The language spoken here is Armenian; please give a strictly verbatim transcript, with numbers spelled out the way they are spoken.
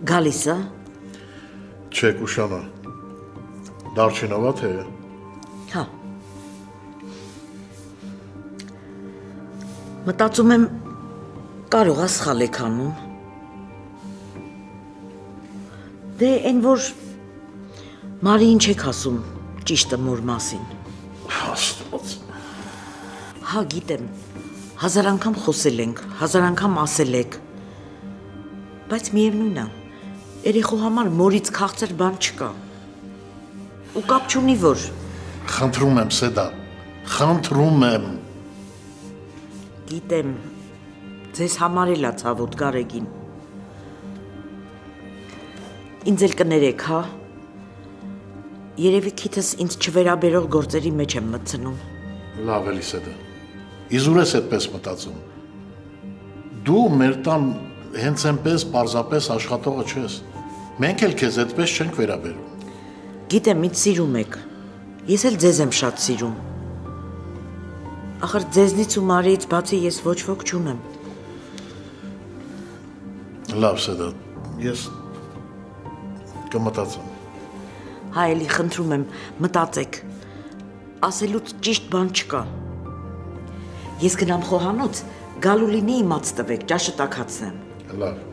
Գալիս է։ Չէ, Կուշանա։ Դարչինովա թե։ Հա։ Մտածում եմ կարող է սխալ եք անում։ Դե այն որ Մարի ինչ եք ասում ճիշտը մոր մասին։ Աստված։ Հա, գիտեմ, հազար անգամ խոսել ենք, հազար անգամ ասել եք, բայց միևնույն է, երեխու համար մորից քաղցր բան չկա, ու կապ չունի որ։ Խնդրում եմ, Սեդա, խնդրում եմ։ Գիտեմ, ձեզ համար էլ է ցավոտ Գարեգին։ Ինձ էլ կներեք, հա, երևի քիթս ինձ չվերաբերող գործերի մեջ եմ մտցնում։ Լավ էլի Սեդա։ Իզուր ես այդպես մտածում։ Դու մեր տան հենց այնպես պարզապես աշխատողը չես։ Մենք էլ քեզ այդպես չենք վերաբերում։ Գիտեմ, ինձ սիրում եք։ Ես էլ ձեզ եմ շատ սիրում։ Ախր ձեզնից ու Մարիից բացի ես ոչ ոք չունեմ։ Լավ Սեդա, ես կմտածեմ։ Հա, էլի խնդրում եմ, մտածեք։ Ասելուց ճիշտ բան չկա։ Ես գնամ խոհանոց, գալու լինի իմաց տվեք, ճաշը տաքացնեմ։ Լավ։